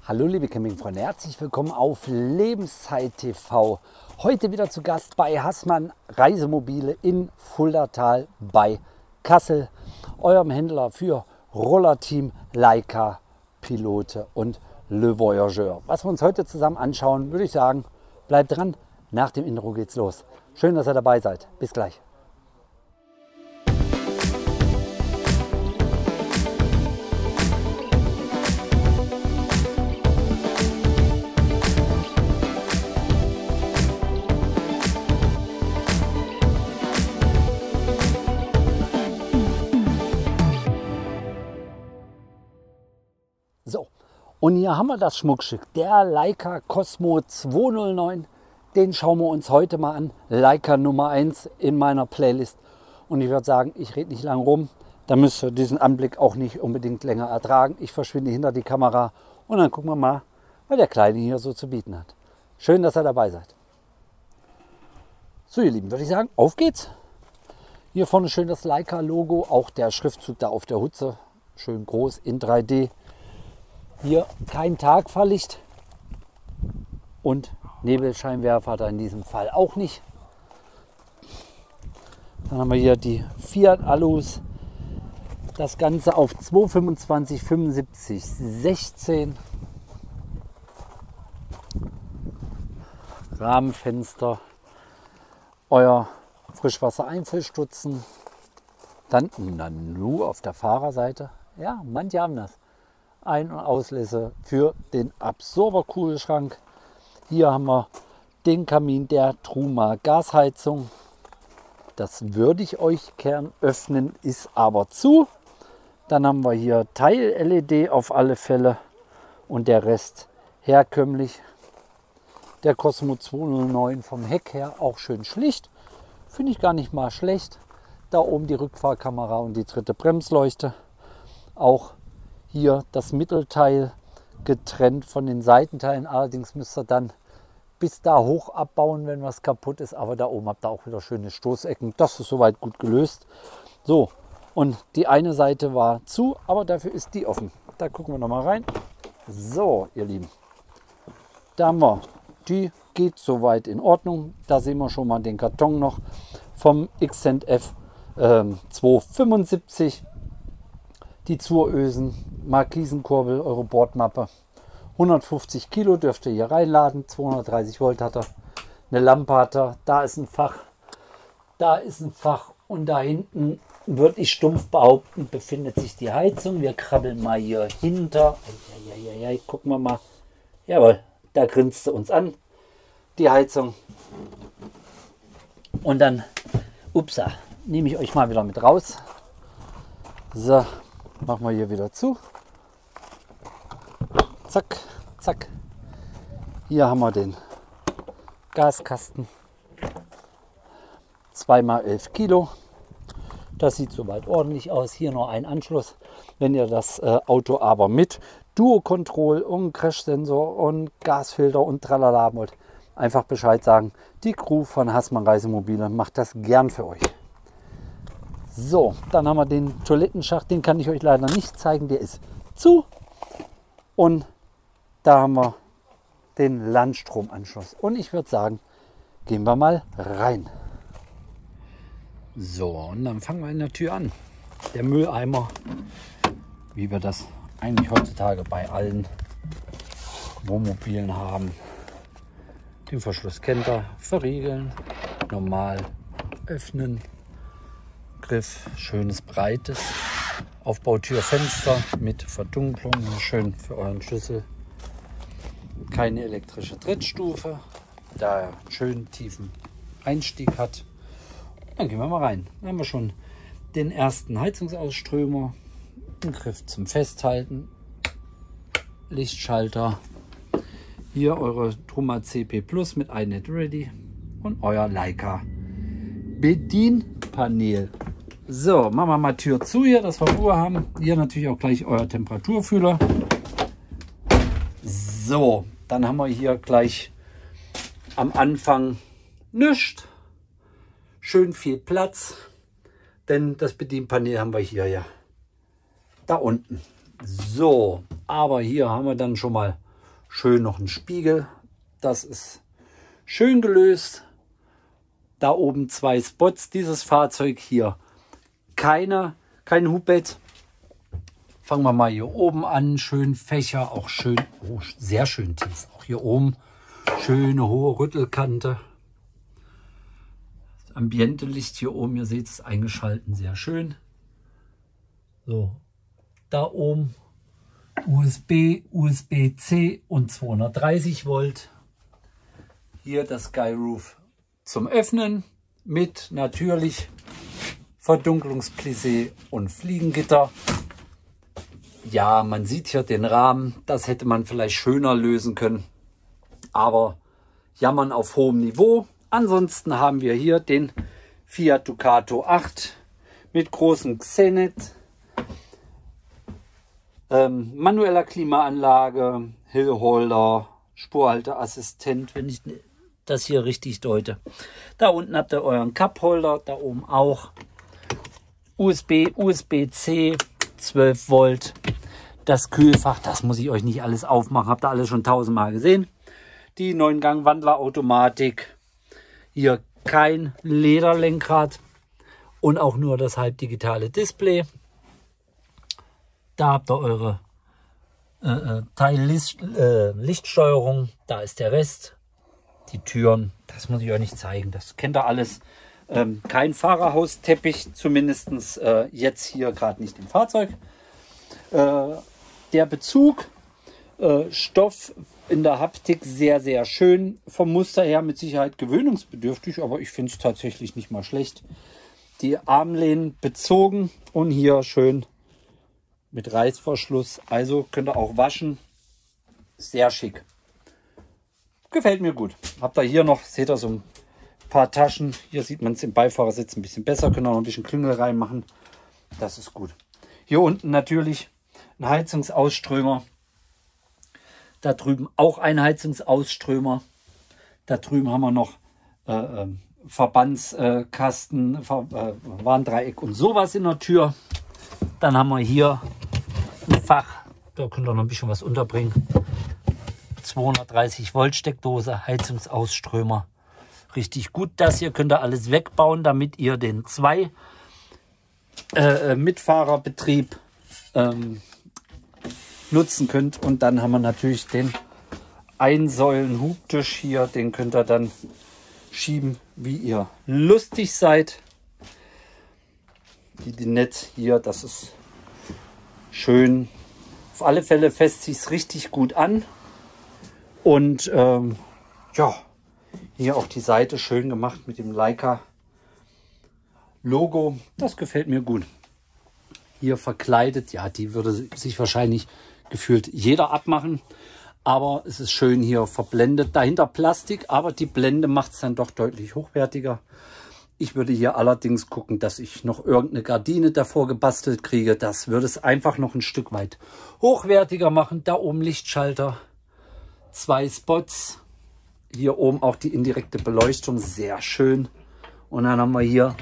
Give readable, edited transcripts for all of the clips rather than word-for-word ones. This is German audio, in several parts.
Hallo liebe Campingfreunde, herzlich willkommen auf Lebenszeit TV. Heute wieder zu Gast bei Haßmann Reisemobile in Fuldatal bei Kassel, eurem Händler für Rollerteam, Leica, Pilote und Le Voyageur. Was wir uns heute zusammen anschauen, würde ich sagen, bleibt dran, nach dem Intro geht's los. Schön, dass ihr dabei seid. Bis gleich. So, und hier haben wir das Schmuckstück, der Leica Cosmo 209. Den schauen wir uns heute mal an. Leica Nummer 1 in meiner Playlist. Und ich würde sagen, ich rede nicht lange rum. Da müsst ihr diesen Anblick auch nicht unbedingt länger ertragen. Ich verschwinde hinter die Kamera und dann gucken wir mal, was der Kleine hier so zu bieten hat. Schön, dass ihr dabei seid. So ihr Lieben, würde ich sagen, auf geht's. Hier vorne schön das Leica-Logo, auch der Schriftzug da auf der Hutze. Schön groß in 3D. Hier kein Tagfahrlicht und Nebelscheinwerfer da in diesem Fall auch nicht. Dann haben wir hier die Fiat Alus. Das Ganze auf 225 75 16. Rahmenfenster. Euer Frischwassereinfüllstutzen. Dann Nanu auf der Fahrerseite. Ja, manche haben das. Ein- und Auslässe für den Absorberkühlschrank. Hier haben wir den Kamin der Truma Gasheizung. Das würde ich euch gern öffnen, ist aber zu. Dann haben wir hier Teil-LED auf alle Fälle und der Rest herkömmlich. Der Cosmo 209 vom Heck her auch schön schlicht. Finde ich gar nicht mal schlecht. Da oben die Rückfahrkamera und die dritte Bremsleuchte. Auch hier das Mittelteil getrennt von den Seitenteilen. Allerdings müsst ihr dann bis da hoch abbauen, wenn was kaputt ist. Aber da oben habt ihr auch wieder schöne Stoßecken. Das ist soweit gut gelöst. So, und die eine Seite war zu, aber dafür ist die offen. Da gucken wir noch mal rein. So, ihr Lieben. Da haben wir, die geht soweit in Ordnung. Da sehen wir schon mal den Karton noch vom Xcent F 275. Die Zurösen, Markisenkurbel, eure Bordmappe. 150 Kilo dürft ihr hier reinladen. 230 Volt hat er. Eine Lampe hat er. Da ist ein Fach. Da ist ein Fach. Und da hinten, würde ich stumpf behaupten, befindet sich die Heizung. Wir krabbeln mal hier hinter. Gucken wir mal. Jawohl, da grinst sie uns an. Die Heizung. Und dann, upsa, nehme ich euch mal wieder mit raus. So. Machen wir hier wieder zu. Zack, zack. Hier haben wir den Gaskasten. 2x11 Kilo. Das sieht soweit ordentlich aus. Hier noch ein Anschluss. Wenn ihr das Auto aber mit Duo-Control und Crash-Sensor und Gasfilter und tralala wollt, einfach Bescheid sagen. Die Crew von Haßmann Reisemobile macht das gern für euch. So, dann haben wir den Toilettenschacht, den kann ich euch leider nicht zeigen, der ist zu. Und da haben wir den Landstromanschluss. Und ich würde sagen, gehen wir mal rein. So, und dann fangen wir in der Tür an. Der Mülleimer, wie wir das eigentlich heutzutage bei allen Wohnmobilen haben. Den Verschluss kennt ihr, verriegeln, normal öffnen. Griff, schönes breites Aufbautürfenster mit Verdunklung, schön für euren Schlüssel. Keine elektrische Trittstufe, da er einen schönen tiefen Einstieg hat. Dann gehen wir mal rein. Dann haben wir schon den ersten Heizungsausströmer, einen Griff zum Festhalten, Lichtschalter. Hier eure Truma CP Plus mit iNet Ready und euer Leica Bedienpanel. So, machen wir mal Tür zu hier, dass wir Ruhe haben. Hier natürlich auch gleich euer Temperaturfühler. So, dann haben wir hier gleich am Anfang nichts. Schön viel Platz, denn das Bedienpanel haben wir hier ja da unten. So, aber hier haben wir dann schon mal Schön noch ein Spiegel. Das ist schön gelöst. Da oben 2 Spots. Dieses Fahrzeug hier kein Hubbett. Fangen wir mal hier oben an. Schön Fächer, auch schön, oh, sehr schön tief. Auch hier oben schöne hohe Rüttelkante. Das Ambiente-Licht hier oben, ihr seht es eingeschalten, sehr schön. So, da oben USB, USB-C und 230 Volt. Hier das Skyroof zum Öffnen mit natürlich Verdunklungsplissé und Fliegengitter. Ja, man sieht hier den Rahmen. Das hätte man vielleicht schöner lösen können. Aber jammern auf hohem Niveau. Ansonsten haben wir hier den Fiat Ducato 8 mit großem Xenet. Manueller Klimaanlage, Hillholder, Spurhalteassistent, wenn ich das hier richtig deute. Da unten habt ihr euren Cupholder, da oben auch. USB, USB-C, 12 Volt. Das Kühlfach, das muss ich euch nicht alles aufmachen, habt ihr alles schon 1000-mal gesehen. Die 9-Gang-Wandlerautomatik. Hier kein Lederlenkrad und auch nur das halbdigitale Display. Da habt ihr eure Lichtsteuerung. Da ist der Rest. Die Türen, das muss ich euch nicht zeigen. Das kennt ihr alles. Kein Fahrerhausteppich, zumindest jetzt hier gerade nicht im Fahrzeug. Der Bezug, Stoff in der Haptik sehr, sehr schön. Vom Muster her mit Sicherheit gewöhnungsbedürftig, aber ich finde es tatsächlich nicht mal schlecht. Die Armlehnen bezogen und hier schön mit Reißverschluss. Also könnt ihr auch waschen. Sehr schick. Gefällt mir gut. Habt ihr hier noch, seht ihr so ein paar Taschen. Hier sieht man es im Beifahrersitz ein bisschen besser. Könnt ihr noch ein bisschen Klüngel reinmachen. Das ist gut. Hier unten natürlich ein Heizungsausströmer. Da drüben auch ein Heizungsausströmer. Da drüben haben wir noch Verbandskasten, Warndreieck und sowas in der Tür. Dann haben wir hier ein Fach. Da könnt ihr noch ein bisschen was unterbringen. 230 Volt Steckdose, Heizungsausströmer. Richtig gut. Das hier könnt ihr alles wegbauen, damit ihr den 2 Mitfahrerbetrieb nutzen könnt. Und dann haben wir natürlich den Einsäulen-Hubtisch hier. Den könnt ihr dann schieben, wie ihr lustig seid. Die Dinette hier, das ist schön. Auf alle Fälle fässt sich es richtig gut an. Und ja, hier auch die Seite schön gemacht mit dem Leica Logo. Das gefällt mir gut. Hier verkleidet, ja, die würde sich wahrscheinlich gefühlt jeder abmachen. Aber es ist schön hier verblendet. Dahinter Plastik, aber die Blende macht es dann doch deutlich hochwertiger. Ich würde hier allerdings gucken, dass ich noch irgendeine Gardine davor gebastelt kriege. Das würde es einfach noch ein Stück weit hochwertiger machen. Da oben Lichtschalter, 2 Spots. Hier oben auch die indirekte Beleuchtung, sehr schön. Und dann haben wir hier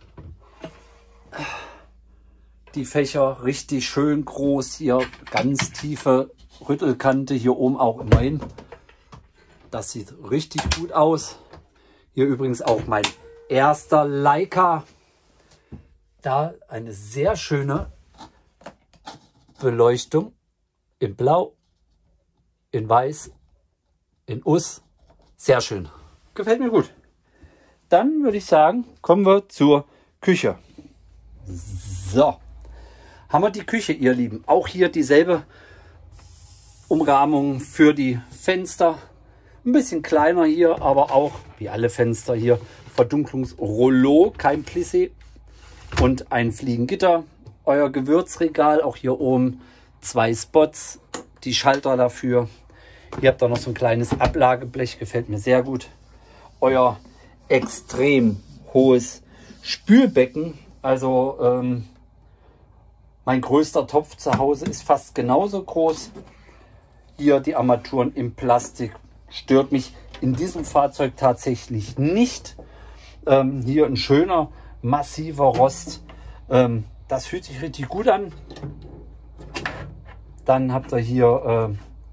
die Fächer richtig schön groß. Hier ganz tiefe Rüttelkante, hier oben auch immerhin. Das sieht richtig gut aus. Hier übrigens auch mein erster Leica. Da eine sehr schöne Beleuchtung in Blau, in Weiß, in Us. Sehr schön. Gefällt mir gut. Dann würde ich sagen, kommen wir zur Küche. So. Haben wir die Küche, ihr Lieben. Auch hier dieselbe Umrahmung für die Fenster. Ein bisschen kleiner hier, aber auch, wie alle Fenster hier, Verdunklungsrollo, kein Plissé und ein Fliegengitter. Euer Gewürzregal, auch hier oben 2 Spots, die Schalter dafür. Hier habt ihr noch so ein kleines Ablageblech, gefällt mir sehr gut. Euer extrem hohes Spülbecken, also mein größter Topf zu Hause ist fast genauso groß. Hier die Armaturen im Plastik, stört mich in diesem Fahrzeug tatsächlich nicht. Hier ein schöner, massiver Rost. Das fühlt sich richtig gut an. Dann habt ihr hier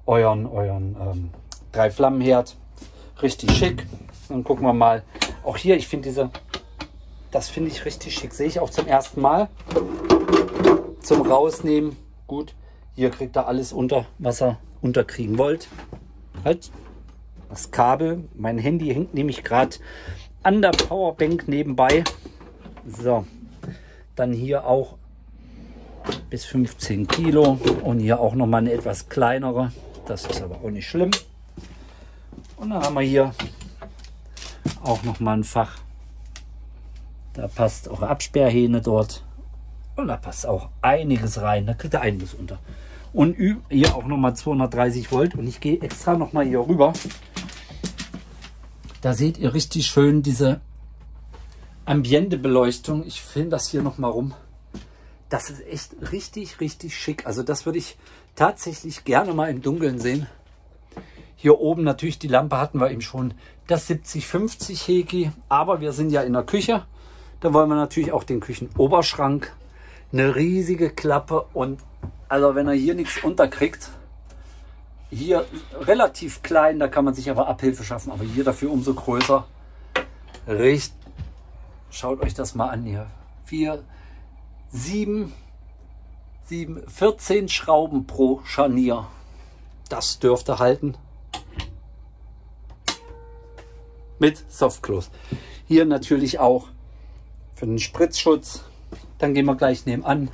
euren 3-Flammenherd. Richtig schick. Dann gucken wir mal. Auch hier, ich finde das finde ich richtig schick. Sehe ich auch zum ersten Mal. Zum Rausnehmen. Gut, hier kriegt ihr alles unter, was ihr unterkriegen wollt. Halt. Das Kabel. Mein Handy hängt nämlich gerade an der Powerbank nebenbei. So. Dann hier auch bis 15 Kilo. Und hier auch nochmal eine etwas kleinere. Das ist aber auch nicht schlimm. Und dann haben wir hier auch noch mal ein Fach. Da passt auch Absperrhähne dort. Und da passt auch einiges rein. Da kriegt ihr einiges unter. Und hier auch noch mal 230 Volt. Und ich gehe extra noch mal hier rüber. Da seht ihr richtig schön diese Ambientebeleuchtung. Ich filme das hier noch mal rum. Das ist echt richtig, richtig schick. Also das würde ich tatsächlich gerne mal im Dunkeln sehen. Hier oben natürlich die Lampe hatten wir eben schon, das 7050 Heki, aber wir sind ja in der Küche. Da wollen wir natürlich auch den Küchenoberschrank, eine riesige Klappe und also wenn er hier nichts unterkriegt, hier relativ klein, da kann man sich aber Abhilfe schaffen, aber hier dafür umso größer. Schaut euch das mal an hier. 14 Schrauben pro Scharnier. Das dürfte halten. Mit Softclose. Hier natürlich auch für den Spritzschutz. Dann gehen wir gleich nebenan.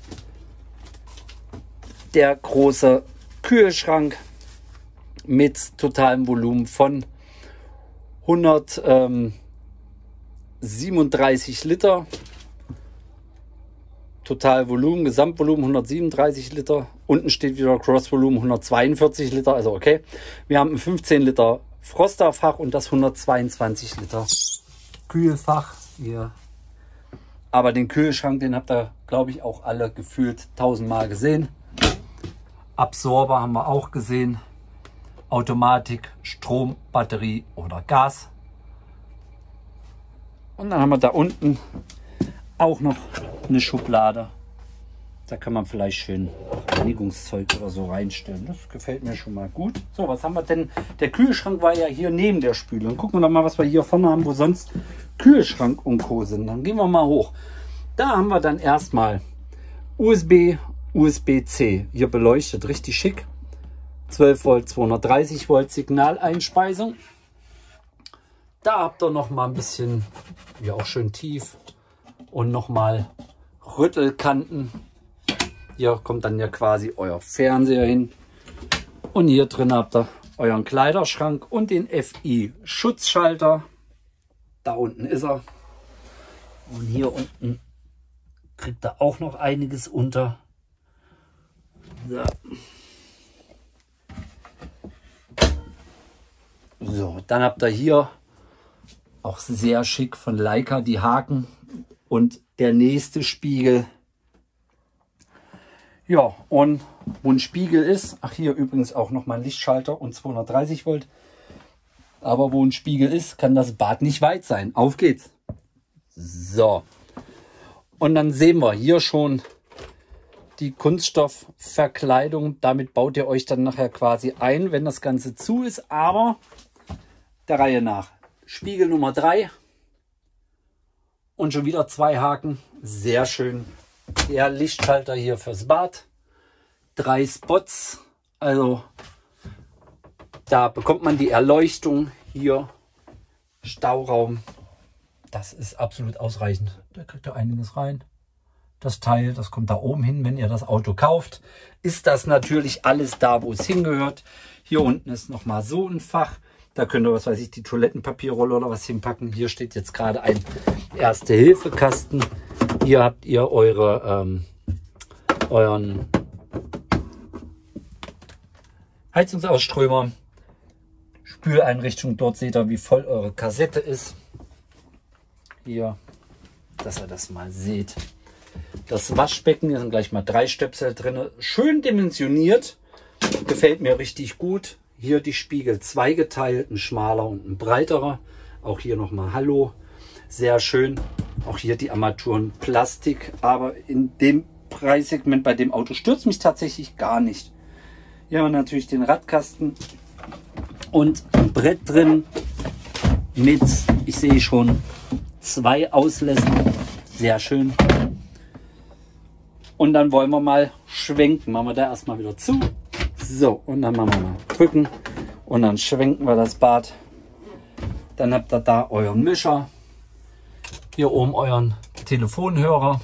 Der große Kühlschrank mit totalem Volumen von 137 Liter. Totalvolumen, Gesamtvolumen 137 Liter. Unten steht wieder Crossvolumen 142 Liter. Also okay. Wir haben ein 15 Liter Frosterfach und das 122 Liter Kühlfach hier. Aber den Kühlschrank, den habt ihr, glaube ich, auch alle gefühlt 1000-mal gesehen. Absorber haben wir auch gesehen. Automatik, Strom, Batterie oder Gas. Und dann haben wir da unten auch noch eine Schublade. Da kann man vielleicht schön Reinigungszeug oder so reinstellen. Das gefällt mir schon mal gut. So, was haben wir denn? Der Kühlschrank war ja hier neben der Spüle. Und gucken wir doch mal, was wir hier vorne haben, wo sonst Kühlschrank und Co. sind. Dann gehen wir mal hoch. Da haben wir dann erstmal USB, USB-C. Hier beleuchtet, richtig schick. 12 Volt, 230 Volt Signaleinspeisung. Da habt ihr noch mal ein bisschen, ja auch schön tief. Und noch mal Rüttelkanten. Hier kommt dann ja quasi euer Fernseher hin. Und hier drin habt ihr euren Kleiderschrank und den FI-Schutzschalter. Da unten ist er. Und hier unten kriegt ihr auch noch einiges unter. So. So, dann habt ihr hier auch sehr schick von Leica die Haken und der nächste Spiegel. Ja, und wo ein Spiegel ist, ach hier übrigens auch nochmal ein Lichtschalter und 230 Volt. Aber wo ein Spiegel ist, kann das Bad nicht weit sein. Auf geht's. So. Und dann sehen wir hier schon die Kunststoffverkleidung. Damit baut ihr euch dann nachher quasi ein, wenn das Ganze zu ist. Aber der Reihe nach. Spiegel Nummer 3. Und schon wieder 2 Haken. Sehr schön. Der Lichtschalter hier fürs Bad. 3 Spots. Also da bekommt man die Erleuchtung. Hier Stauraum. Das ist absolut ausreichend. Da kriegt ihr einiges rein. Das Teil, das kommt da oben hin, wenn ihr das Auto kauft. Ist das natürlich alles da, wo es hingehört. Hier unten ist nochmal so ein Fach. Da könnt ihr, was weiß ich, die Toilettenpapierrolle oder was hinpacken. Hier steht jetzt gerade ein Erste-Hilfe-Kasten. Hier habt ihr euren Heizungsausströmer. Spüleinrichtung. Dort seht ihr, wie voll eure Kassette ist. Hier, dass ihr das mal seht. Das Waschbecken, hier sind gleich mal 3 Stöpsel drin. Schön dimensioniert. Gefällt mir richtig gut. Hier die Spiegel zweigeteilt, ein schmaler und ein breiterer. Auch hier nochmal Hallo. Sehr schön. Auch hier die Armaturen Plastik. Aber in dem Preissegment bei dem Auto stört es mich tatsächlich gar nicht. Hier haben wir natürlich den Radkasten und ein Brett drin mit, ich sehe schon, 2 Auslässen. Sehr schön. Und dann wollen wir mal schwenken. Machen wir da erstmal wieder zu. So, und dann machen wir mal drücken. Und dann schwenken wir das Bad. Dann habt ihr da euren Mischer. Hier oben euren Telefonhörer.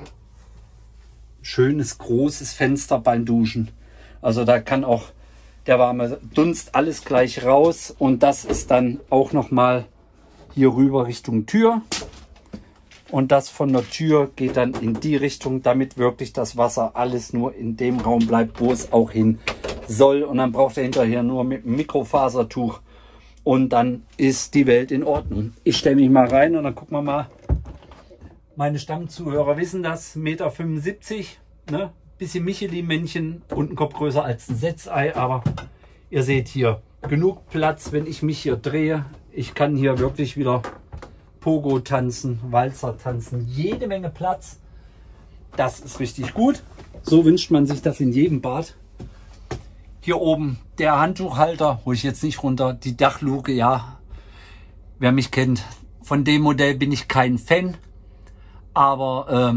Schönes großes Fenster beim Duschen. Also da kann auch der warme Dunst alles gleich raus. Und das ist dann auch nochmal hier rüber Richtung Tür. Und das von der Tür geht dann in die Richtung, damit wirklich das Wasser alles nur in dem Raum bleibt, wo es auch hin soll. Und dann braucht ihr hinterher nur mit einem Mikrofasertuch und dann ist die Welt in Ordnung. Ich stelle mich mal rein und dann gucken wir mal. Meine Stammzuhörer wissen das, 1,75 m, ne? Bisschen Michelin-Männchen und ein Kopf größer als ein Setzei, aber ihr seht hier genug Platz, wenn ich mich hier drehe. Ich kann hier wirklich wieder Pogo tanzen, Walzer tanzen, jede Menge Platz. Das ist richtig gut. So wünscht man sich das in jedem Bad. Hier oben der Handtuchhalter, hole ich jetzt nicht runter. Die Dachluke, ja, wer mich kennt, von dem Modell bin ich kein Fan. Aber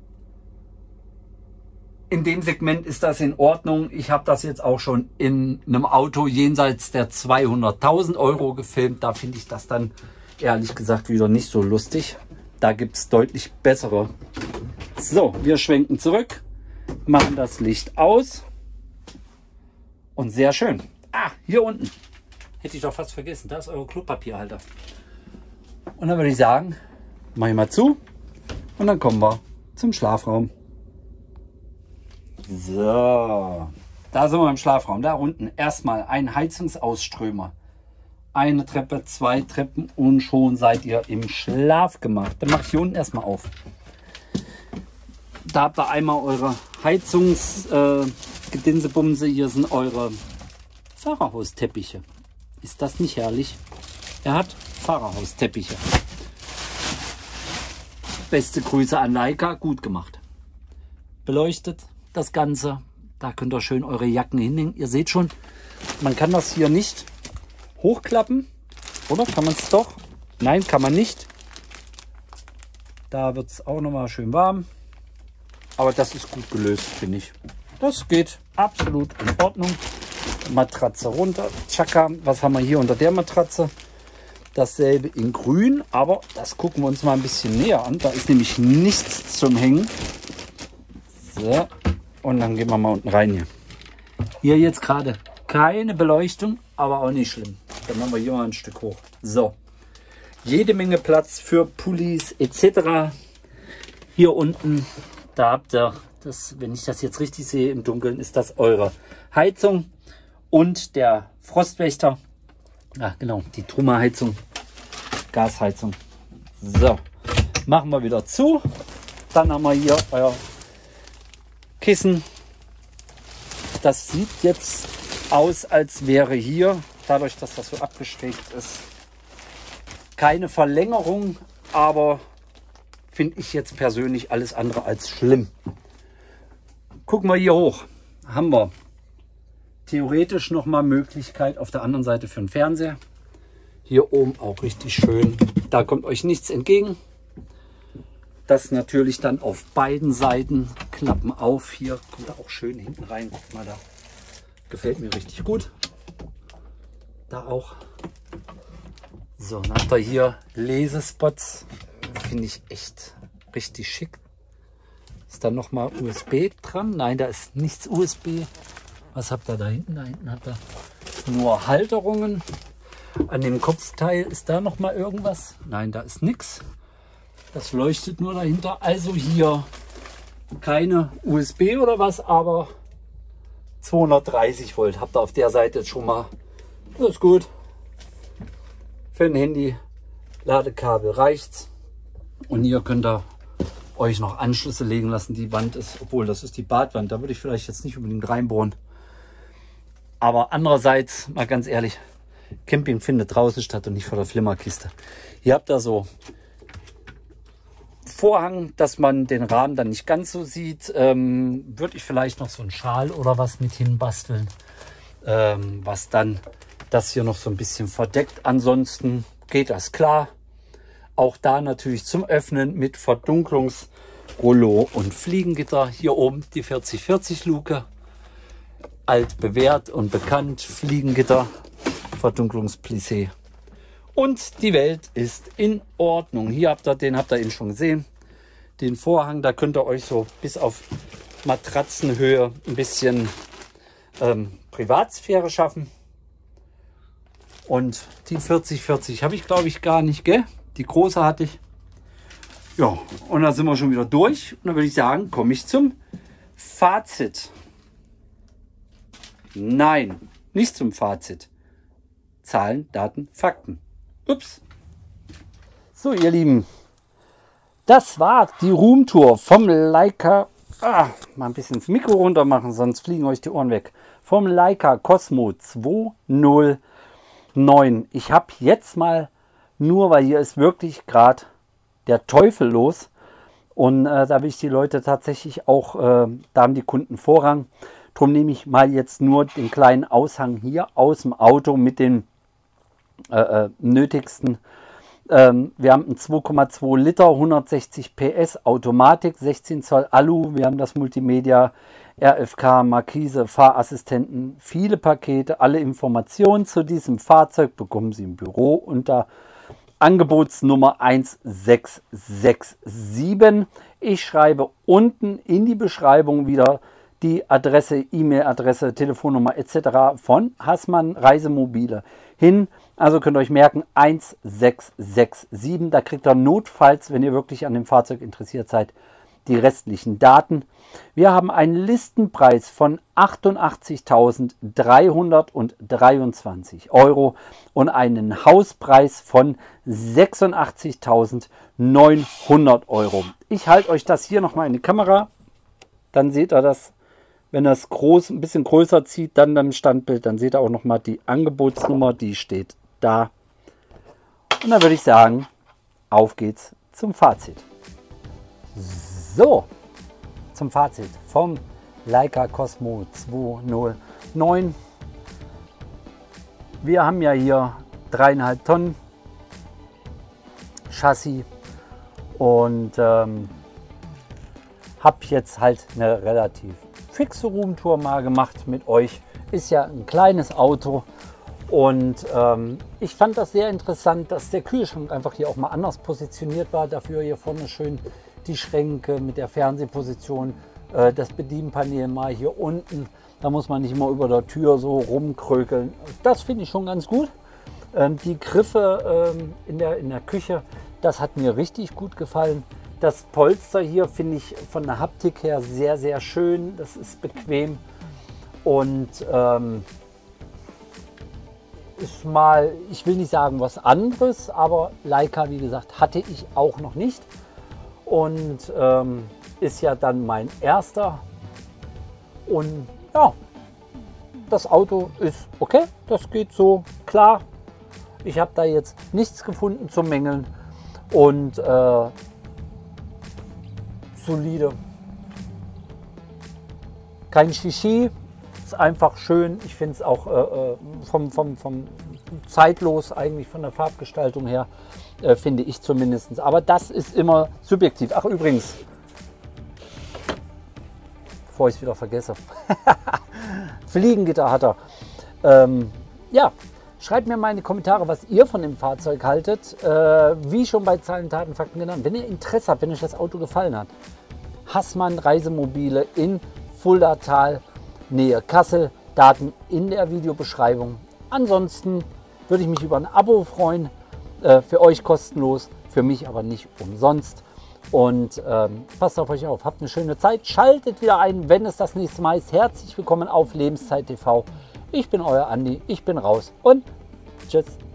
in dem Segment ist das in Ordnung. Ich habe das jetzt auch schon in einem Auto jenseits der 200.000 € gefilmt. Da finde ich das dann ehrlich gesagt wieder nicht so lustig. Da gibt es deutlich bessere. So, wir schwenken zurück, machen das Licht aus und sehr schön. Ah, hier unten. Hätte ich doch fast vergessen. Da ist euer Klopapierhalter. Und dann würde ich sagen, mache ich mal zu und dann kommen wir zum Schlafraum. So, da sind wir im Schlafraum. Da unten erstmal ein Heizungsausströmer. Eine Treppe, 2 Treppen und schon seid ihr im Schlaf gemacht. Dann mache ich hier unten erstmal auf. Da habt ihr einmal eure Heizungsgedinsebumse. Hier sind eure Fahrerhausteppiche. Ist das nicht herrlich? Er hat Fahrerhausteppiche. Beste Grüße an Leica, gut gemacht. Beleuchtet das Ganze. Da könnt ihr schön eure Jacken hinhängen. Ihr seht schon, man kann das hier nicht hochklappen, oder? Kann man es doch? Nein, kann man nicht. Da wird es auch noch mal schön warm. Aber das ist gut gelöst, finde ich. Das geht absolut in Ordnung. Matratze runter. Tschakka. Was haben wir hier unter der Matratze? Dasselbe in grün, aber das gucken wir uns mal ein bisschen näher an. Da ist nämlich nichts zum Hängen. So. Und dann gehen wir mal unten rein hier. Hier jetzt gerade keine Beleuchtung, aber auch nicht schlimm. Dann machen wir hier mal ein Stück hoch. So, jede Menge Platz für Pullis etc. Hier unten, da habt ihr das, wenn ich das jetzt richtig sehe im Dunkeln, ist das eure Heizung und der Frostwächter. Ah, genau, die Trümmerheizung, Gasheizung. So, machen wir wieder zu. Dann haben wir hier euer Kissen. Das sieht jetzt aus, als wäre hier, dadurch, dass das so abgeschrägt ist, keine Verlängerung, aber finde ich jetzt persönlich alles andere als schlimm. Gucken wir hier hoch. Haben wir theoretisch noch mal Möglichkeit auf der anderen Seite für den Fernseher. Hier oben auch richtig schön. Da kommt euch nichts entgegen. Das natürlich dann auf beiden Seiten. Klappen auf. Hier kommt er auch schön hinten rein. Guck mal da. Gefällt mir richtig gut. Da auch. So, dann habt ihr hier Lesespots. Finde ich echt richtig schick. Ist da noch mal USB dran? Nein, da ist nichts USB. Was habt ihr da hinten? Da hinten habt ihr nur Halterungen. An dem Kopfteil ist da noch mal irgendwas? Nein, da ist nichts. Das leuchtet nur dahinter. Also hier keine USB oder was, aber 230 Volt habt ihr auf der Seite jetzt schon mal. Das ist gut. Für ein Handy Ladekabel reicht's. Und hier könnt ihr euch noch Anschlüsse legen lassen. Die Wand ist, obwohl das ist die Badwand, da würde ich vielleicht jetzt nicht unbedingt reinbohren. Aber andererseits, mal ganz ehrlich, Camping findet draußen statt und nicht vor der Flimmerkiste. Hier habt ihr so Vorhang, dass man den Rahmen dann nicht ganz so sieht. Würde ich vielleicht noch so einen Schal oder was mit hinbasteln. was dann das hier noch so ein bisschen verdeckt. Ansonsten geht das klar. Auch da natürlich zum Öffnen mit Verdunklungsrollo und Fliegengitter. Hier oben die 4040 Luke. Alt bewährt und bekannt. Fliegengitter, Verdunklungsplissé. Und die Welt ist in Ordnung. Hier habt ihr, den habt ihr eben schon gesehen. Den Vorhang, da könnt ihr euch so bis auf Matratzenhöhe ein bisschen Privatsphäre schaffen. Und die 4040 habe ich, glaube ich, gar nicht, gell? Die große hatte ich. Ja, und da sind wir schon wieder durch. Und dann würde ich sagen, komme ich zum Fazit. Nein, nicht zum Fazit. Zahlen, Daten, Fakten. Ups. So, ihr Lieben, das war die Roomtour vom Leica. Mal ein bisschen das Mikro runter machen, sonst fliegen euch die Ohren weg. Vom Leica Cosmo 209. Ich habe jetzt mal nur, weil hier ist wirklich gerade der Teufel los. Und da will ich die Leute tatsächlich auch, da haben die Kunden Vorrang. Darum nehme ich mal jetzt nur den kleinen Aushang hier aus dem Auto mit den nötigsten. Wir haben einen 2,2 Liter, 160 PS Automatik, 16 Zoll Alu. Wir haben das Multimedia, RFK, Markise, Fahrassistenten, viele Pakete. Alle Informationen zu diesem Fahrzeug bekommen Sie im Büro unter Angebotsnummer 1667. Ich schreibe unten in die Beschreibung wieder die Adresse, E-Mail-Adresse, Telefonnummer etc. von Hassmann Reisemobile hin. Also könnt ihr euch merken, 1667. Da kriegt ihr notfalls, wenn ihr wirklich an dem Fahrzeug interessiert seid, die restlichen Daten. Wir haben einen Listenpreis von 88.323 € und einen Hauspreis von 86.900 €. Ich halte euch das hier nochmal in die Kamera. Dann seht ihr das, wenn ihr es ein bisschen größer zieht, dann im Standbild, dann seht ihr auch nochmal die Angebotsnummer, die steht da. Und dann würde ich sagen, auf geht's zum Fazit. So, zum Fazit vom Leica Cosmo 209. Wir haben ja hier 3,5 Tonnen Chassis und habe jetzt halt eine relativ fixe Roomtour mal gemacht mit euch. Ist ja ein kleines Auto und ich fand das sehr interessant, dass der Kühlschrank einfach hier auch mal anders positioniert war. Dafür hier vorne schön die Schränke mit der Fernsehposition, das Bedienpanel mal hier unten. Da muss man nicht immer über der Tür so rumkrökeln. Das finde ich schon ganz gut. Die Griffe in der Küche, das hat mir richtig gut gefallen. Das Polster hier finde ich von der Haptik her sehr, sehr schön. Das ist bequem und ist mal, ich will nicht sagen was anderes, aber Leica, wie gesagt, hatte ich auch noch nicht. Und ist ja dann mein erster. Und ja, das Auto ist okay, das geht so klar. Ich habe da jetzt nichts gefunden zu mängeln und solide. Kein Shishi, ist einfach schön. Ich finde es auch vom zeitlos eigentlich von der Farbgestaltung her. Finde ich zumindest. Aber das ist immer subjektiv. Ach übrigens, bevor ich es wieder vergesse, Fliegengitter hat er. Ja, schreibt mir mal in die Kommentare, was ihr von dem Fahrzeug haltet. Wie schon bei Zahlen, Taten, Fakten genannt. Wenn ihr Interesse habt, wenn euch das Auto gefallen hat, Hassmann Reisemobile in Fuldatal, Nähe Kassel. Daten in der Videobeschreibung. Ansonsten würde ich mich über ein Abo freuen. Für euch kostenlos, für mich aber nicht umsonst. Und passt auf euch auf, habt eine schöne Zeit. Schaltet wieder ein, wenn es das nächste Mal ist. Herzlich willkommen auf Lebenszeit TV. Ich bin euer Andi, ich bin raus und tschüss.